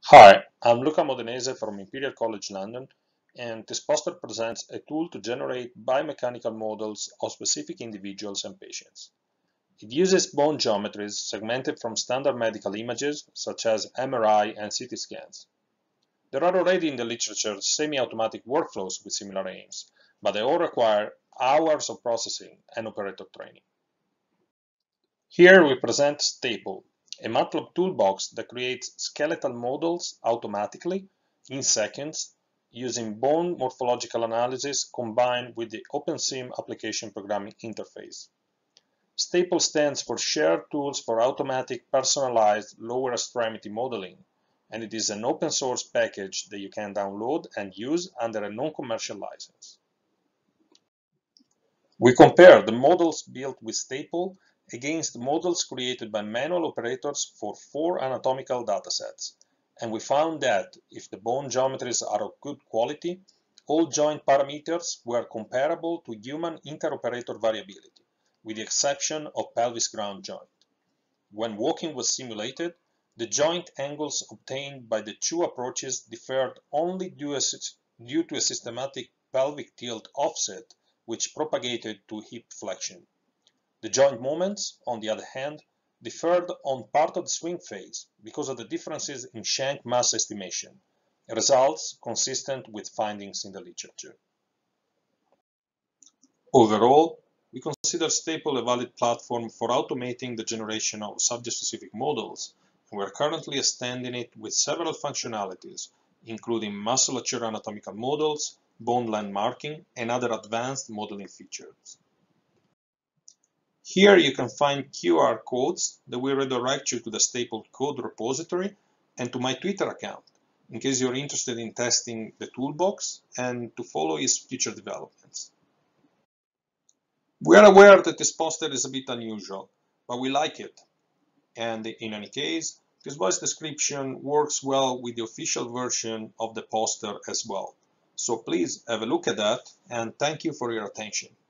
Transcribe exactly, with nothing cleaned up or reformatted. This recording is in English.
Hi, I'm Luca Modenese from Imperial College London, and this poster presents a tool to generate biomechanical models of specific individuals and patients. It uses bone geometries segmented from standard medical images such as M R I and C T scans. There are already in the literature semi-automatic workflows with similar aims, but they all require hours of processing and operator training. Here we present Staple, a MATLAB toolbox that creates skeletal models automatically in seconds using bone morphological analysis combined with the OpenSim application programming interface. Staple stands for Shared Tools for Automatic Personalized Lower Extremity Modeling, and it is an open source package that you can download and use under a non-commercial license. We compare the models built with Staple against models created by manual operators for four anatomical datasets, and we found that if the bone geometries are of good quality, all joint parameters were comparable to human interoperator variability, with the exception of pelvis ground joint. When walking was simulated, the joint angles obtained by the two approaches differed only due to a systematic pelvic tilt offset which propagated to hip flexion. The joint moments, on the other hand, differed on part of the swing phase because of the differences in shank mass estimation, results consistent with findings in the literature. Overall, we consider Staple a valid platform for automating the generation of subject-specific models, and we are currently extending it with several functionalities, including musculature anatomical models, bone landmarking, and other advanced modeling features. Here you can find Q R codes that will redirect you to the Staple code repository and to my Twitter account, in case you're interested in testing the toolbox and to follow its future developments. We are aware that this poster is a bit unusual, but we like it. And in any case, this voice description works well with the official version of the poster as well. So please have a look at that, and thank you for your attention.